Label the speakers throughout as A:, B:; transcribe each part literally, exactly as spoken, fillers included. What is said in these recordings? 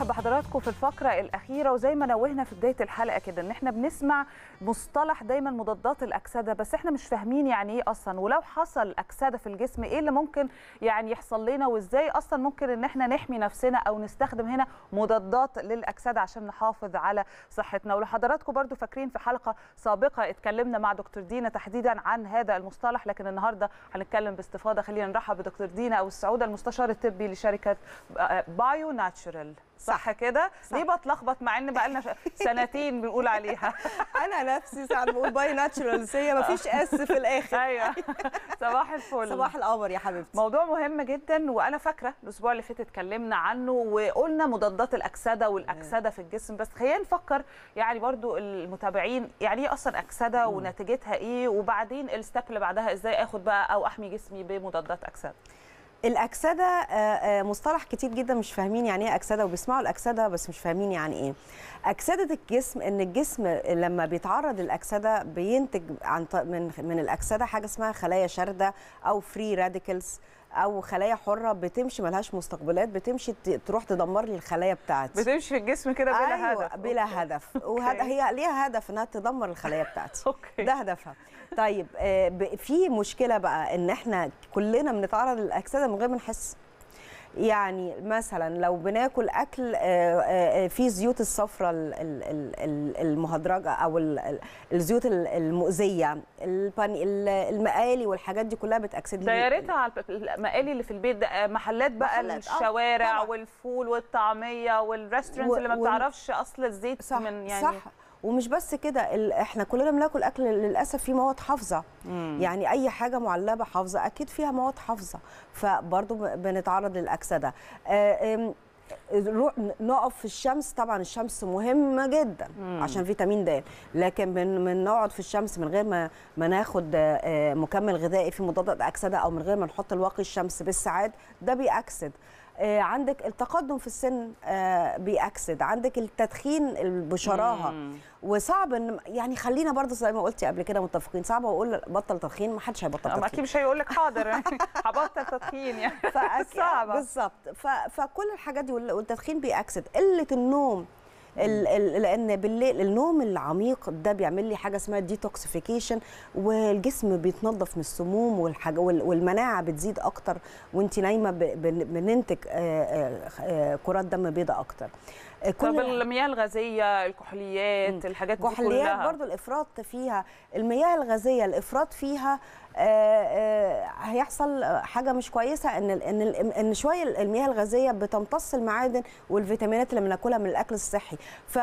A: برحب بحضراتكم في الفقرة الأخيرة، وزي ما نوهنا في بداية الحلقة كده إن إحنا بنسمع مصطلح دايما مضادات الأكسدة، بس إحنا مش فاهمين يعني إيه أصلا، ولو حصل أكسدة في الجسم إيه اللي ممكن يعني يحصل لنا، وإزاي أصلا ممكن إن إحنا نحمي نفسنا أو نستخدم هنا مضادات للأكسدة عشان نحافظ على صحتنا. ولحضراتكم برضو فاكرين في حلقة سابقة اتكلمنا مع دكتور دينا تحديدا عن هذا المصطلح، لكن النهاردة هنتكلم باستفاضة. خلينا نرحب بدكتور دينا أو السعودة، المستشار الطبي لشركة بايو ناتشورال. صح كده؟ ليه بتلخبط مع ان بقى لنا سنتين بنقول عليها؟
B: انا نفسي ساعات بقول باي ناتشورالز، هي مفيش اس في الاخر.
A: ايوه صباح الفل.
B: صباح القمر يا حبيبتي.
A: موضوع مهم جدا، وانا فاكره الاسبوع اللي فات اتكلمنا عنه وقلنا مضادات الاكسده والاكسده في الجسم، بس خلينا نفكر يعني برضو المتابعين يعني ايه اصلا اكسده ونتيجتها ايه، وبعدين الستيب اللي بعدها ازاي اخد بقى او احمي جسمي بمضادات اكسده.
B: الأكسدة مصطلح كتير جدا مش فاهمين يعني ايه أكسدة، وبيسمعوا الأكسدة بس مش فاهمين يعني ايه أكسدة الجسم. ان الجسم لما بيتعرض للأكسدة بينتج عن من من الأكسدة حاجة اسمها خلايا شاردة او فري راديكلز او خلايا حره بتمشي ملهاش مستقبلات، بتمشي تروح تدمر لي الخلايا بتاعتي،
A: بتمشي في الجسم كده بلا
B: أيوة
A: هدف.
B: بلا أوكي. هدف وهذا هي ليها هدف انها تدمر الخلايا بتاعتي. أوكي. ده هدفها. طيب في مشكله بقى ان احنا كلنا بنتعرض للاكسده من غير ما نحس. يعني مثلا لو بناكل اكل فيه زيوت الصفراء المهدرجه او الزيوت المؤذيه، المقالي والحاجات دي كلها بتاكسد لي.
A: ده يا ريتها على المقالي اللي في البيت، ده محلات بقى محلات. الشوارع آه. والفول والطعميه والريستورانتس اللي ما بتعرفش اصل الزيت.
B: صح
A: من يعني
B: صح. ومش بس كده، احنا كلنا بناكل اكل للاسف فيه مواد حافظه. مم. يعني اي حاجه معلبه حافظه اكيد فيها مواد حافظه، فبرضه بنتعرض للاكسده. نقف في الشمس، طبعا الشمس مهمه جدا مم. عشان فيتامين د، لكن من من نقعد في الشمس من غير ما ما ناخد مكمل غذائي في مضادات اكسده، او من غير ما نحط الواقي الشمس بالساعات، ده بيأكسد. آه عندك التقدم في السن آه بيأكسد، عندك التدخين بشراهه. وصعب ان يعني خلينا برضه زي ما قلتي قبل كده متفقين، صعب اقول بطل تدخين، ما حدش هيبطل تدخين.
A: اكيد مش هيقول لك حاضر هبطل تدخين يعني.
B: صعبه بالظبط. فكل الحاجات دي والتدخين بيأكسد. قله النوم، لان بالليل النوم العميق ده بيعمل لي حاجه اسمها ديتوكسيفيكيشن، والجسم بيتنظف من السموم والحاجه، والمناعه بتزيد اكتر وانت نايمه، بننتج كرات دم بيضاء اكتر.
A: طب المياه الغازيه، الكحوليات، الحاجات دي كلها،
B: الكحوليات برضو الافراط فيها، المياه الغازيه الافراط فيها آآ آآ هيحصل حاجه مش كويسه، ان ان ان شويه المياه الغازيه بتمتص المعادن والفيتامينات اللي بناكلها من الاكل الصحي.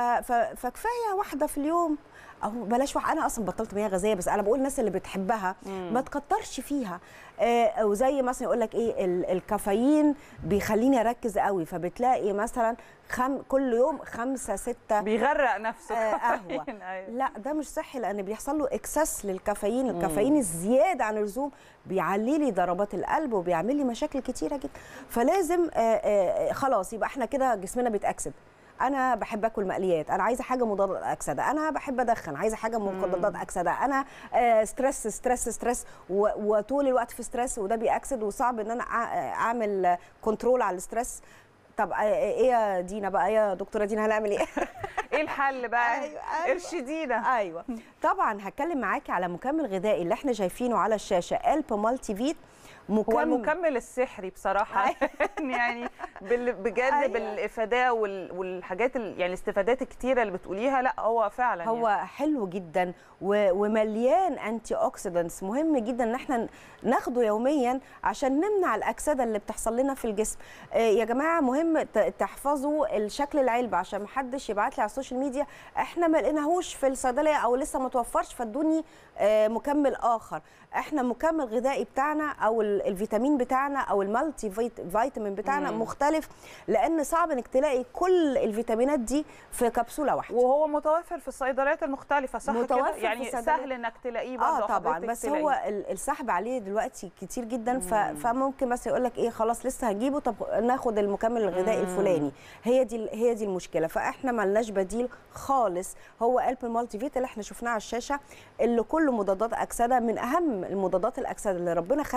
B: فكفايه واحده في اليوم، او بلاش واحد. انا اصلا بطلت مياه غازيه، بس انا بقول الناس اللي بتحبها مم. ما تكترش فيها. آه وزي مثلا يقول لك ايه، الكافيين بيخليني اركز قوي، فبتلاقي مثلا خم كل يوم خمسة ستة
A: بيغرق نفسه
B: آه قهوه. لا ده مش صحي، لان بيحصل له اكسس للكافيين. الكافيين الزياده عن اللزوم بيعلي لي ضربات القلب وبيعمل لي مشاكل كتيره جدا. فلازم آه آه خلاص يبقى احنا كده جسمنا بيتاكسد. انا بحب اكل مقليات، انا عايزه حاجه مضاده اكسده، انا بحب ادخن، عايزه حاجه مضادات اكسده، انا آه ستريس ستريس ستريس وطول الوقت في ستريس، وده بيأكسد، وصعب ان انا اعمل كنترول على الستريس. طب ايه يا دينا بقى، يا دكتوره دينا هنعمل ايه؟
A: ايه الحل بقى؟ أيوة أيوة ارشدينا.
B: ايوه طبعا هتكلم معاكي على مكمل غذائي اللي احنا شايفينه على الشاشه، ألب مالتي فيت.
A: مكمل. هو المكمل السحري بصراحه يعني بجد. أيوة. بالافاده والحاجات يعني الاستفادات الكتيره اللي بتقوليها، لا هو فعلا
B: هو يعني حلو جدا ومليان انتي اوكسيدنتس، مهم جدا ان احنا ناخده يوميا عشان نمنع الاكسده اللي بتحصل لنا في الجسم. يا جماعه مهم تحفظوا الشكل العلبه عشان ما حدش يبعت لي على السوشيال ميديا احنا ما لقيناهوش في الصيدليه او لسه ما توفرش فادوني مكمل اخر. احنا مكمل غذائي بتاعنا او الفيتامين بتاعنا او المالتي فيتامين بتاعنا مم. مختلف، لان صعب انك تلاقي كل الفيتامينات دي في كبسوله واحده،
A: وهو متوفر في الصيدليات المختلفه. صح كده؟ يعني سهل انك تلاقيه برضه.
B: اه طبعا، بس تلاقيه. هو السحب عليه دلوقتي كتير جدا، فممكن بس يقول لك ايه خلاص لسه هجيبه، طب ناخد المكمل الغذائي مم. الفلاني. هي دي هي دي المشكله. فاحنا ما لناش بديل خالص. هو ألب مالتي فيت اللي احنا شفناه على الشاشه، اللي كله مضادات اكسده، من اهم المضادات الاكسده اللي ربنا خلقها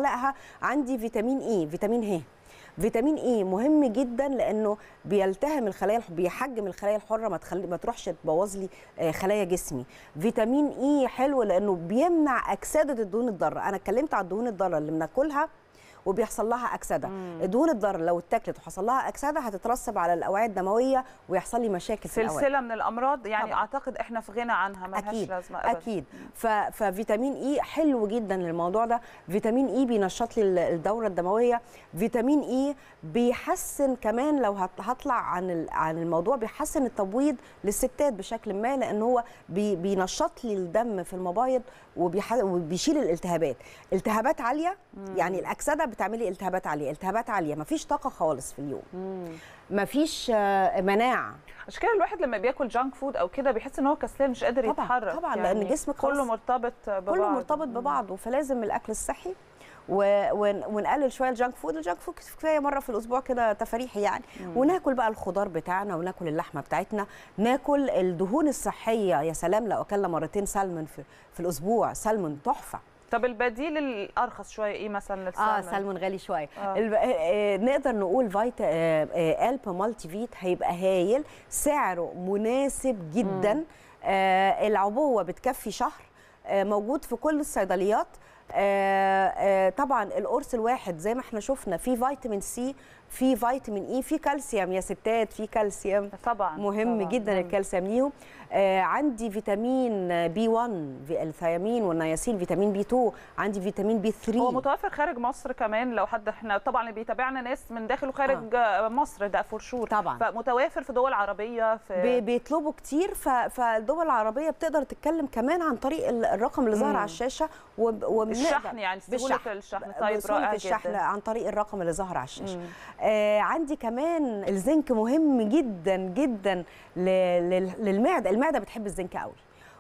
B: عندي فيتامين اي، فيتامين ه. فيتامين اي مهم جدا لانه بيلتهم الخلايا، بيحجم الخلايا الحره، ما تخلي ما تروحش تبوظ لي خلايا جسمي. فيتامين اي حلو لانه بيمنع اكسده الدهون الضاره. انا اتكلمت على الدهون الضاره اللي بناكلها وبيحصل لها اكسده. الدهون الضاره لو اتاكلت وحصل لها اكسده هتترسب على الاوعيه الدمويه ويحصل لي مشاكل في الاوعيه.
A: سلسله من الامراض يعني
B: طبعا.
A: اعتقد احنا في غنى عنها، ما لهاش لازمه ابدا.
B: اكيد. ففيتامين اي حلو جدا للموضوع ده. فيتامين اي بينشط لي الدوره الدمويه. فيتامين اي بيحسن كمان، لو هطلع عن عن الموضوع، بيحسن التبويض للستات بشكل ما، لان هو بي بينشط لي الدم في المبايض وبيشيل الالتهابات. التهابات عاليه، مم. يعني الاكسده بتعملي التهابات عاليه، التهابات عاليه مفيش طاقه خالص في اليوم، مم. مفيش مناعه.
A: عشان كده الواحد لما بياكل جانك فود او كده بيحس ان هو كسلان مش قادر
B: طبعًا
A: يتحرك.
B: طبعا
A: يعني
B: لان جسمك
A: كله مرتبط ببعض،
B: كله مرتبط ببعضه. فلازم الاكل الصحي و... ونقلل شويه الجانك فود. الجانك فود كفايه مره في الاسبوع كده تفاريحي يعني. مم. وناكل بقى الخضار بتاعنا، وناكل اللحمه بتاعتنا، ناكل الدهون الصحيه. يا سلام لو اكلنا مرتين سلمون في, في الاسبوع، سلمون تحفه.
A: طب البديل الارخص شويه ايه مثلا للسلمون؟
B: اه سلمون غالي شويه. آه. الب... آه نقدر نقول فيتا آه آه الب مالتي فيت هيبقى هايل، سعره مناسب جدا. آه العبوه بتكفي شهر، آه موجود في كل الصيدليات. آه آه طبعا القرص الواحد زي ما احنا شفنا فيه فيتامين سي، في فيتامين اي، في كالسيوم يا ستات، في كالسيوم
A: طبعا
B: مهم
A: طبعًا.
B: جدا الكالسيوم ليهم. آه عندي فيتامين بي واحد، الثيامين والنياسين، فيتامين بي اتنين، عندي فيتامين بي تلاتة.
A: هو متوفر خارج مصر كمان، لو حد احنا طبعا اللي بيتابعنا ناس من داخل وخارج آه. مصر ده فور شور
B: طبعا.
A: فمتوافر في دول عربيه، في
B: بيطلبوا كتير. فالدول العربيه بتقدر تتكلم كمان عن طريق الرقم اللي ظهر على الشاشه،
A: والشحن يعني سهوله الشحن. طيب رائع جدا.
B: الشحن عن طريق الرقم اللي ظهر على الشاشه. آه عندي كمان الزنك مهم جدا جدا للمعده. المعده بتحب الزنك قوي،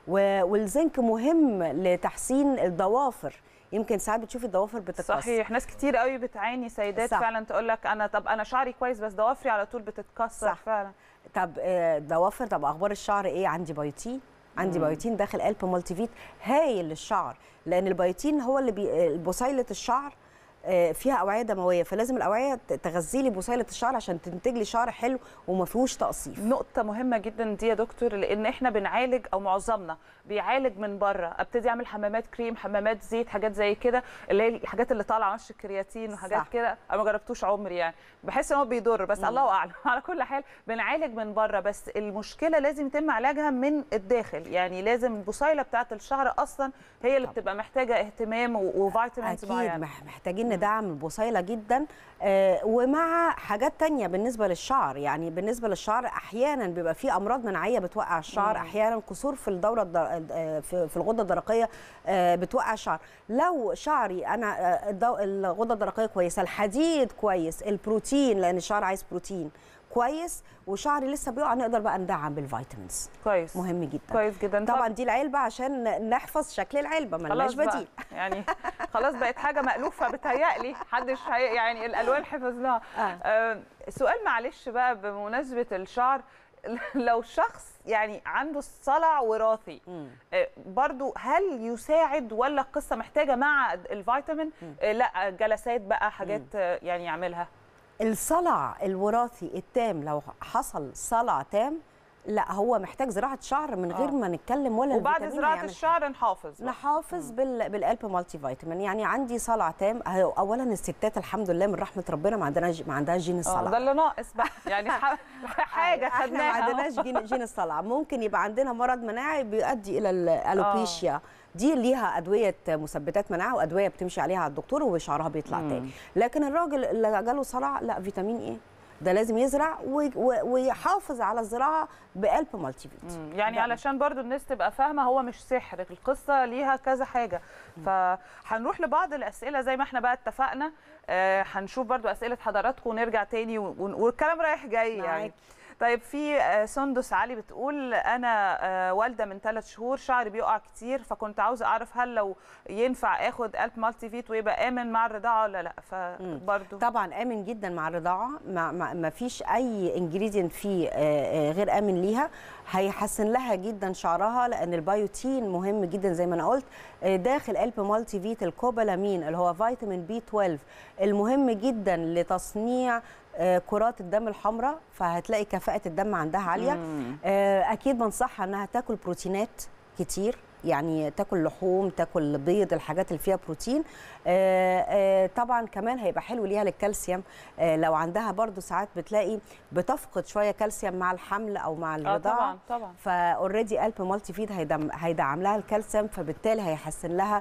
B: والزنك مهم لتحسين الضوافر. يمكن ساعات بتشوفي الضوافر بتتكسر.
A: صحيح، ناس كتير قوي بتعاني، سيدات صح. فعلا تقول لك انا طب انا شعري كويس بس ضوافري على طول بتتكسر. صح. فعلا.
B: طب ضوافر، طب اخبار الشعر ايه؟ عندي بايوتين، عندي بايوتين داخل الب مالتي فيت هايل للشعر، لان البايوتين هو اللي بي... بصيله الشعر فيها اوعيه دمويه، فلازم الاوعيه تغذي لي بصيله الشعر عشان تنتج لي شعر حلو وما فيهوش تقصيف.
A: نقطه مهمه جدا دي يا دكتور، لان احنا بنعالج او معظمنا بيعالج من بره. ابتدي اعمل حمامات كريم، حمامات زيت، حاجات زي كده، اللي هي الحاجات اللي طالعه وش الكرياتين وحاجات كده. انا ما جربتوش عمري يعني، بحس ان هو بيضر بس. مم. الله اعلم. على كل حال بنعالج من بره، بس المشكله لازم يتم علاجها من الداخل. يعني لازم البصيله بتاعه الشعر اصلا هي اللي بتبقى محتاجه اهتمام وفيتامينز معينه.
B: اكيد محتاجين ندعم البصيله جدا. آه ومع حاجات تانية بالنسبه للشعر. يعني بالنسبه للشعر احيانا بيبقى في امراض مناعيه بتوقع الشعر، مم. احيانا كسور في الدوره الدر... في الغده الدرقيه بتوقع الشعر. لو شعري انا الغده الدرقيه كويسه، الحديد كويس، البروتين لان الشعر عايز بروتين كويس، وشعري لسه بيقع، نقدر بقى ندعم بالفيتامينز.
A: كويس،
B: مهم جدا.
A: كويس جدا.
B: طبعا دي العلبه عشان نحفظ شكل العلبه، مالناش بديل.
A: يعني خلاص بقت حاجه مألوفه بتهيألي، محدش يعني الالوان حفظناها. آه. آه سؤال معلش بقى بمناسبه الشعر، لو شخص يعني عنده صلع وراثي برضو هل يساعد، ولا القصه محتاجه مع الفيتامين لا جلسات بقى حاجات مم. يعني يعملها؟
B: الصلع الوراثي التام، لو حصل صلع تام لا هو محتاج زراعه شعر من غير آه. ما نتكلم ولا
A: وبعد زراعه الشعر نحافظ بقى.
B: نحافظ بال بالالب مالتي فيتامين. يعني عندي صلع تام. اولا الستات الحمد لله من رحمه ربنا ما عندناش ما عندهاش جين الصلع.
A: ده اللي ناقص بقى يعني حاجه خدناها.
B: احنا ما عندناش جين, جين الصلع. ممكن يبقى عندنا مرض مناعي بيؤدي الى الالوبيشيا. آه. دي ليها ادويه مثبتات مناعه وادويه بتمشي عليها على الدكتور وشعرها بيطلع مم. تاني. لكن الراجل اللي جاله صلع لا، فيتامين ايه ده لازم يزرع ويحافظ على الزراعه بقلب مالتي فيت.
A: يعني علشان برضو الناس تبقى فاهمه هو مش سحر، القصه ليها كذا حاجه. فهنروح لبعض الاسئله زي ما احنا بقى اتفقنا. آه هنشوف برضو اسئله حضراتكم ونرجع تاني والكلام رايح جاي يعني. طيب في سندس علي بتقول انا والده من ثلاث شهور، شعري بيقع كتير، فكنت عاوزه اعرف هل لو ينفع اخد ألب مالتي فيت ويبقى امن مع الرضاعه ولا لا؟ فبرضه
B: طبعا امن جدا مع الرضاعه، ما, ما, ما فيش اي انجريدينت فيه غير امن ليها، هيحسن لها جدا شعرها، لان البيوتين مهم جدا زي ما انا قلت. داخل ألب مالتي فيت الكوبالامين اللي هو فيتامين بي اثناشر المهم جدا لتصنيع كرات الدم الحمراء، فهتلاقي كفاءة الدم عندها عالية. مم. أكيد بنصحها أنها تاكل بروتينات كتير، يعني تاكل لحوم، تاكل بيض، الحاجات اللي فيها بروتين. طبعا كمان هيبقى حلو ليها للكالسيوم، لو عندها برضو ساعات بتلاقي بتفقد شويه كالسيوم مع الحمل او مع الرضاعه.
A: طبعا طبعا.
B: فاوريدي ألب مالتي فيت هيدعم, هيدعم لها الكالسيوم، فبالتالي هيحسن لها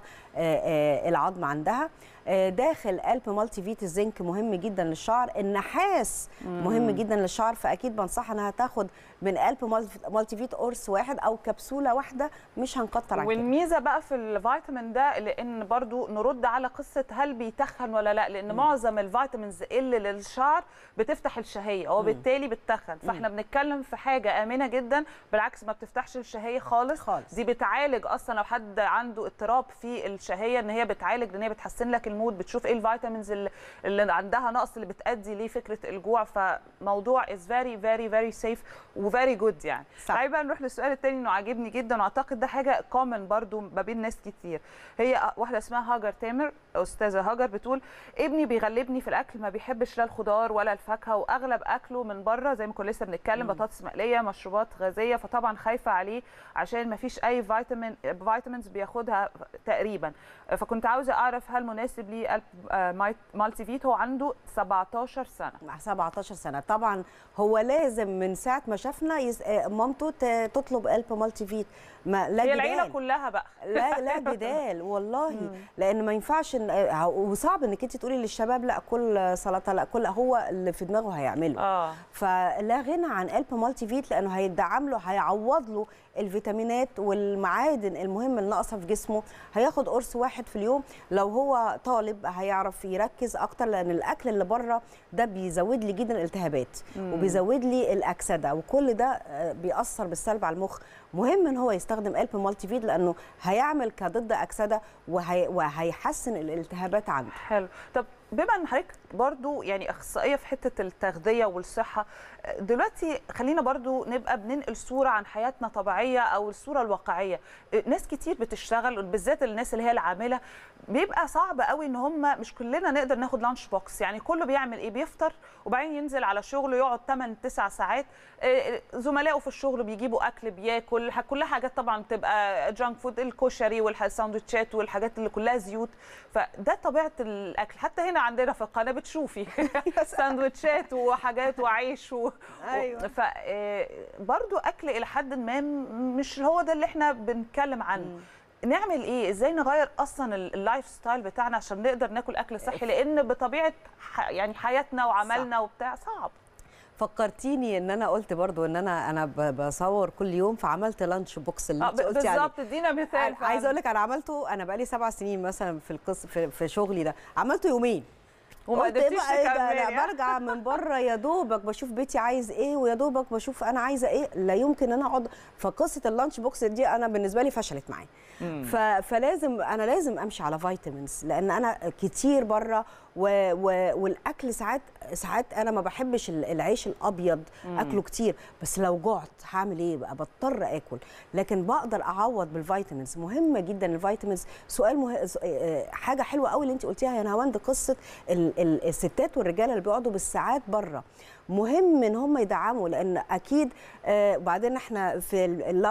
B: العظم عندها. داخل ألب مالتي فيت الزنك مهم جدا للشعر، النحاس مم. مهم جدا للشعر، فاكيد بنصحها انها تاخد من ألب مالتي فيت قرص واحد او كبسوله واحده، مش هنكتر عن كده.
A: والميزه بقى في الفيتامين ده لان برضو نرد على قصه هل بيتخن ولا لا، لان مم. معظم الفيتامينز اللي للشعر بتفتح الشهيه وبالتالي بتتخن، فاحنا مم. بنتكلم في حاجه امنه جدا، بالعكس ما بتفتحش الشهيه خالص. خالص دي بتعالج اصلا لو حد عنده اضطراب في الشهيه، ان هي بتعالج، لان هي بتحسن لك المود، بتشوف ايه الفيتامينز اللي, اللي عندها نقص اللي بتؤدي ليه فكره الجوع، فموضوع از فيري فيري فيري سيف وفيري جود يعني. تعالي بقى نروح للسؤال الثاني انه عاجبني جدا واعتقد ده حاجه كومن برضو ما بين ناس كتير. هي واحده اسمها هاجر تامر، استاذه هاجر، بتقول ابني بيغلبني في الاكل، ما بيحبش لا الخضار ولا الفاكهه، واغلب اكله من بره زي ما كنا لسه بنتكلم، بطاطس مقليه، مشروبات غازيه، فطبعا خايفه عليه عشان ما فيش اي فيتامين فيتامينز بياخدها تقريبا، فكنت عاوزه اعرف هل مناسب ليه مالتي فيت؟ هو عنده سبعتاشر سنه.
B: سبعتاشر سنه طبعا هو لازم من ساعه ما شافنا يز... مامته تطلب ألب مالتي فيت، ما لا
A: هي
B: جدال.
A: العيله كلها بقى
B: لا لا جدال والله، لان ما ينفعش وصعب انك انت تقولي للشباب لا كل سلطه، لا كل، هو اللي في دماغه هيعمله. اه فلا غنى عن ألب مالتي فيت، لانه هيدعم له، هيعوض له الفيتامينات والمعادن المهمه اللي ناقصه في جسمه. هياخد قرص واحد في اليوم، لو هو طالب هيعرف يركز اكتر، لان الاكل اللي بره ده بيزود لي جدا الالتهابات وبيزود لي الاكسده، وكل ده بيأثر بالسلب على المخ. مهم ان هو يستخدم ألب مالتي فيت لانه هيعمل كضد اكسده وهي وهيحسن الالتهابات عنده.
A: حلو. طب بما ان حضرتك برضو يعني اخصائيه في حته التغذيه والصحه، دلوقتي خلينا برضو نبقى بننقل صوره عن حياتنا طبيعيه او الصوره الواقعيه. ناس كتير بتشتغل بالذات الناس اللي هي العامله، بيبقى صعب قوي ان هم مش كلنا نقدر ناخد لانش بوكس، يعني كله بيعمل ايه؟ بيفطر وبعدين ينزل على شغله يقعد ثمانية تسعة ساعات، زملائه في الشغل بيجيبوا اكل بياكل، كلها حاجات طبعا بتبقى جانك فود، الكشري والساندوتشات والحاجات اللي كلها زيوت، فده طبيعه الاكل. حتى هنا عندنا في القناه بتشوفي ساندوتشات وحاجات وعيش و... ايوه ف برضو اكل الى حد ما مش هو ده اللي احنا بنتكلم عنه. مم. نعمل ايه؟ ازاي نغير اصلا اللايف ستايل بتاعنا عشان نقدر ناكل اكل صحي؟ لان بطبيعه يعني حياتنا وعملنا وبتاع صعب.
B: فكرتيني ان انا قلت برضو ان انا انا بصور كل يوم، فعملت لانش بوكس اللي انت قلتي عليه
A: بالظبط. ادينا مثال.
B: عايزه اقول لك انا عملته، انا بقالي سبع سنين مثلا في القص في, في شغلي ده، عملته يومين
A: وما قدرتيش
B: تكملي. برجع من بره يا دوبك بشوف بيتي عايز ايه، ويا دوبك بشوف انا عايزه ايه، لا يمكن انا اقعد. فقصه اللانش بوكس دي انا بالنسبه لي فشلت معايا، فلازم انا لازم امشي على فيتامينز، لان انا كتير بره و... و... والاكل ساعات ساعات انا ما بحبش العيش الابيض مم. اكله كتير، بس لو جعت هعمل ايه بقى؟ بضطر اكل، لكن بقدر اعوض بالفيتامينز. مهمه جدا الفيتامينز. سؤال مه... حاجه حلوه قوي اللي انت قلتيها يا نهاوند، قصه ال... ال... الستات والرجاله اللي بيقعدوا بالساعات بره، مهم ان هم يدعموا، لان اكيد آه وبعدين احنا في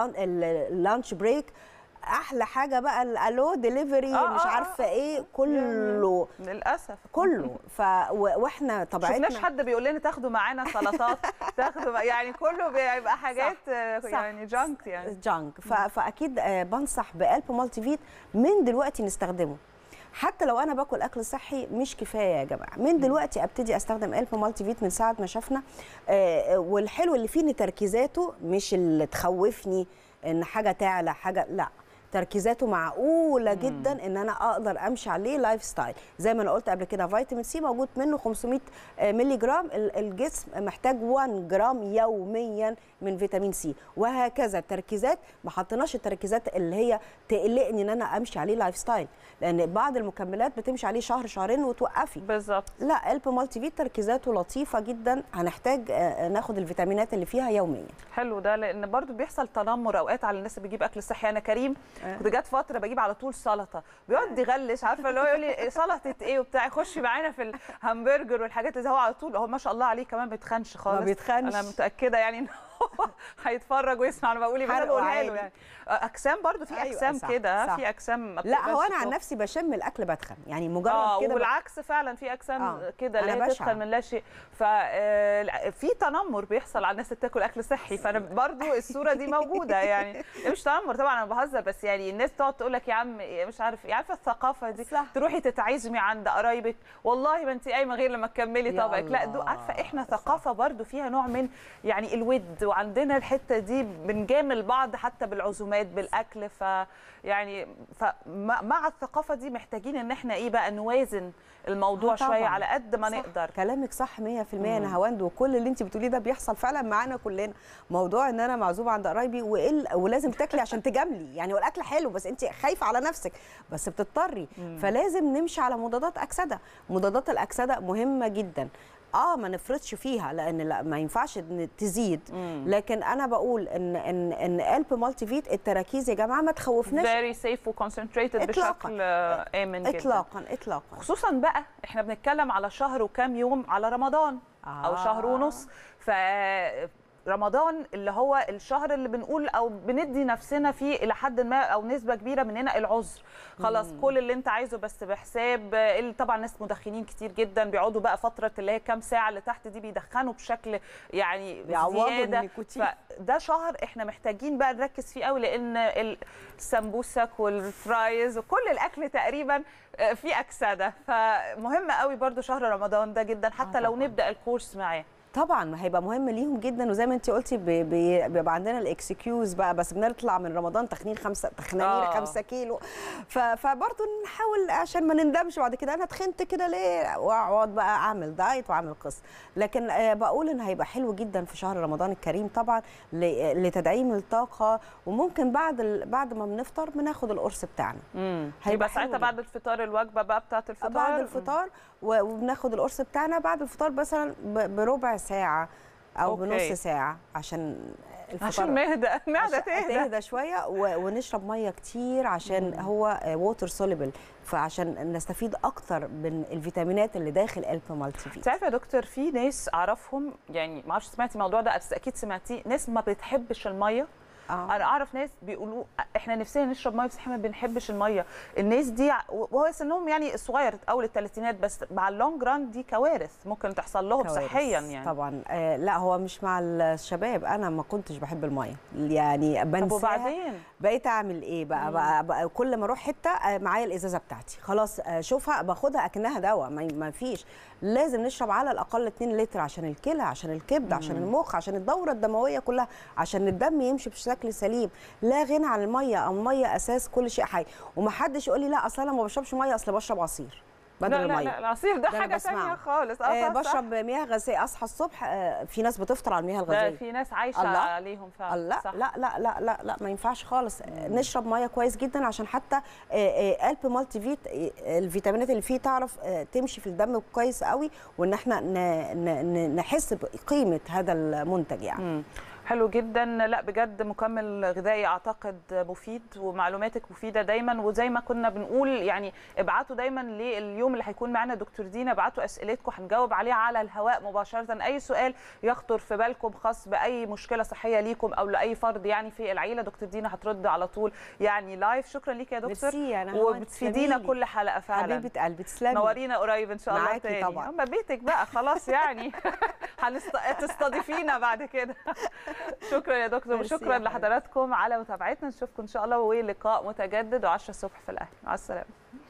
B: اللانش بريك احلى حاجه بقى الالو ديليفري آه مش عارفه ايه، كله
A: للاسف
B: كله. ف واحنا طبيعتنا
A: شفناش حد بيقول لنا تاخدوا معانا سلطات، تاخدوا يعني كله بيبقى حاجات صح. يعني جانك يعني
B: جانك. فاكيد بنصح بألب مالتي فيت من دلوقتي نستخدمه، حتى لو انا باكل اكل صحي مش كفايه يا جماعه، من دلوقتي ابتدي استخدم ألب مالتي فيت من ساعه ما شافنا. آه والحلو اللي فيه ان تركيزاته مش اللي تخوفني ان حاجه تعلى حاجه، لا، تركيزاته معقوله جدا ان انا اقدر امشي عليه لايف ستايل. زي ما انا قلت قبل كده فيتامين سي موجود منه خمسمائة مللي جرام، الجسم محتاج واحد جرام يوميا من فيتامين سي، وهكذا التركيزات. ما حطيناش التركيزات اللي هي تقلقني ان انا امشي عليه لايف ستايل، لان بعض المكملات بتمشي عليه شهر شهرين وتوقفي.
A: بالظبط.
B: لا، الب مالتي فيت تركيزاته لطيفه جدا، هنحتاج ناخد الفيتامينات اللي فيها يوميا.
A: حلو ده، لان برضو بيحصل تنمر اوقات على الناس اللي بتجيب اكل صحي. انا كريم كنت جات فتره بجيب على طول سلطه، بيقعد يغلس، عارفه اللي هو يقول لي سلطه ايه وبتاع، يخش معانا في الهمبرجر والحاجات اللي هو على طول. هو ما شاء الله عليه كمان ما بيتخنش خالص،
B: ما بيتخنش.
A: انا متاكده يعني ان هو هيتفرج ويسمع انا بقول ايه، بس انا بقولها له يعني. اجسام برضو في اجسام أيوة كده، في اجسام.
B: لا هو انا عن نفسي بشم الاكل بتخن يعني مجرد
A: آه
B: كده.
A: والعكس فعلا في اجسام آه كده اللي هي تدخل من لا شيء. ففي تنمر بيحصل على الناس اللي بتاكل اكل صحي، فانا برضو الصوره دي موجوده يعني. مش تنمر طبعا، انا بهزر، بس يعني الناس تقعد تقول لك يا عم مش عارف ايه، عارفه الثقافه دي صح. تروحي تتعزمي عند قرايبك، والله ما انت قايمه غير لما تكملي طبقك. لا دو عارفه احنا ثقافه برضو فيها نوع من يعني الود، وعندنا الحته دي بنجامل بعض حتى بالعزومات بالاكل. ف يعني فمع الثقافه دي محتاجين ان احنا ايه بقى نوازن الموضوع شويه على قد ما
B: صح.
A: نقدر.
B: كلامك صح مية في المية انا هواند، وكل اللي انت بتقوليه ده بيحصل فعلا معانا كلنا. موضوع ان انا معزومه عند قرايبي ولازم تاكلي عشان تجاملي، يعني هو الاكل حلو بس انت خايفه على نفسك بس بتضطري. فلازم نمشي على مضادات اكسده. مضادات الاكسده مهمه جدا، اه ما نفرطش فيها لان لا ما ينفعش تزيد. مم. لكن انا بقول ان ان ان الب مالتي فيت التراكيز يا جماعه ما تخوفناش،
A: فيري سيف وكونسنتريتد بشكل امن جدا
B: اطلاقا اطلاقا.
A: خصوصا بقى احنا بنتكلم على شهر وكام يوم على رمضان آه. او شهر ونص. ف رمضان اللي هو الشهر اللي بنقول او بندي نفسنا فيه الى حد ما او نسبه كبيره مننا العذر. خلاص مم. كل اللي انت عايزه بس بحساب. طبعا ناس مدخنين كتير جدا بيقعدوا بقى فتره اللي هي كام ساعه اللي تحت دي بيدخنوا بشكل يعني زياده. فده شهر احنا محتاجين بقى نركز فيه قوي، لان السمبوسك والفرايز وكل الاكل تقريبا فيه اكسده. فمهم قوي برده شهر رمضان ده جدا، حتى آه لو نبدا الكورس معاه.
B: طبعا هيبقى مهم ليهم جدا، وزي ما انت قلتي بيبقى عندنا الاكسكيوز بقى، بس بنطلع من رمضان تخنين خمسه تخنانين آه. خمسة كيلو. فبرضه نحاول عشان ما نندمش بعد كده انا تخنت كده ليه، واقعد بقى اعمل دايت واعمل قصه. لكن بقول ان هيبقى حلو جدا في شهر رمضان الكريم طبعا لتدعيم الطاقه. وممكن بعد بعد ما بنفطر بناخد القرص بتاعنا.
A: امم هيبقى ساعتها بعد الفطار الوجبه بقى بتاعه الفطار،
B: بعد الفطار وبناخد القرص بتاعنا بعد الفطار مثلا بربع ساعه او أوكي. بنص ساعه عشان
A: الفطار عشان نهدى المعده تهدى
B: تهدى شويه، ونشرب ميه كتير عشان مم. هو ووتر سوليبل، فعشان نستفيد اكتر من الفيتامينات اللي داخل الب مالتي فيت.
A: تعرف يا دكتور في ناس اعرفهم، يعني ما اعرفش سمعتي الموضوع ده بس اكيد سمعتيه، ناس ما بتحبش الميه. آه. انا اعرف ناس بيقولوا احنا نفسنا نشرب ميه بس احنا ما بنحبش الميه. الناس دي وهو سنهم يعني صغير اول الثلاثينات، بس مع اللونج ران دي كوارث ممكن تحصل لهم كوارث. صحيا يعني
B: طبعا آه لا هو مش مع الشباب. انا ما كنتش بحب الميه يعني بنساها.
A: طب وبعدين
B: بقيت اعمل ايه بقى, بقى, بقى كل ما اروح حته معايا الازازه بتاعتي خلاص اشوفها باخدها اكنها دواء. ما فيش، لازم نشرب على الاقل اتنين لتر عشان الكلى عشان الكبد مم. عشان المخ عشان الدوره الدمويه كلها عشان الدم يمشي بشكل سليم. لا غنى عن الميه، الميه اساس كل شيء حي. ومحدش يقول لي لا اصل انا ما بشربش ميه اصل بشرب عصير بدل
A: لا
B: الميه.
A: لا لا العصير ده حاجه ثانيه خالص.
B: آه بشرب مياه غازيه اصحى الصبح. آه في ناس بتفطر على المياه الغازيه،
A: في ناس عايشه الله. عليهم فعلا.
B: لا لا لا لا لا لا ما ينفعش خالص. آه نشرب ميه كويس جدا عشان حتى آه الب مالتي فيت الفيتامينات اللي فيه تعرف آه تمشي في الدم كويس قوي، وان احنا نحس بقيمه هذا المنتج يعني. مم.
A: حلو جدا. لا بجد مكمل غذائي اعتقد مفيد ومعلوماتك مفيده دايما، وزي ما كنا بنقول يعني ابعتوا دايما لليوم اللي هيكون معانا دكتور دينا، ابعتوا اسئلتكم هنجاوب عليها على الهواء مباشره. اي سؤال يخطر في بالكم خاص باي مشكله صحيه ليكم او لاي فرد يعني في العيله، دكتور دينا هترد على طول يعني لايف. شكرا ليك يا دكتور وبتفيدينا كل حلقه فعلا.
B: حبيبه قلبي تسلمي،
A: نورينا قريب ان شاء الله تاني.
B: طبعا
A: اما بيتك بقى خلاص يعني هتستضيفينا بعد كده. شكرا يا دكتور وشكرا لحضراتكم على متابعتنا. نشوفكم ان شاء الله ولقاء متجدد وعشرة الصبح في الاهلي. مع السلامه.